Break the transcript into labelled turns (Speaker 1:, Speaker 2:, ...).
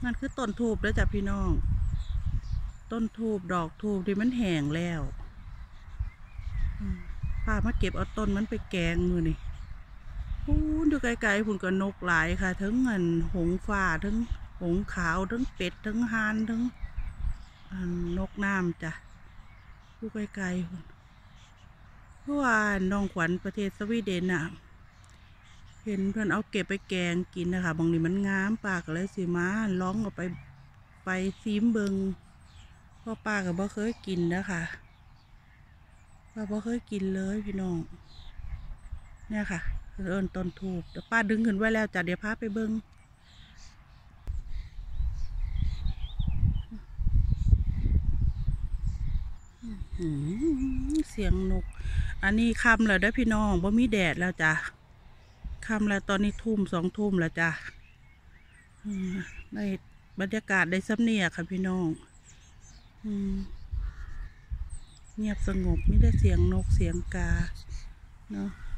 Speaker 1: นั่นคือต้นทูบแล้วจ้ะพี่น้องต้นทูบดอกทูบที่มันแห้งแล้วป้ามาเก็บเอาต้นมันไปแกงมือนี่พูนอยู่ไกลๆพุ่นก็นกหลายค่ะทั้งเงินหงฟ้าทั้งหงขาวทั้งเป็ดทั้งห่านทั้งนกน้ำจ้ะอยู่ไกลๆพุ่นเพราะว่าน้องขวัญประเทศสวีเดนน่ะเห็นเพื่อนเอาเก็บไปแกงกินนะคะบางทีมันงามป้าก็เลยสิมาร้องเอาไปซีมเบิงเพราะป้าก็บ่เคยกินนะคะป้าบ่เคยกินเลยพี่น้องเนี่ยค่ะเอิญต้นทูบเดี๋ยวป้าดึงขึ้นไว้แล้วจ้ะเดี๋ยวพาไปเบิงเสียงนกอันนี้ค่ำแล้วได้พี่น้องบ่มีแดดแล้วจ้ะค่ำแล้วตอนนี้ทุ่ม2 ทุ่มแล้วจ้ะในบรรยากาศได้ซ้ำเนี่ยค่ะพี่น้องเงียบสงบไม่ได้เสียงนกเสียงกาเนาะ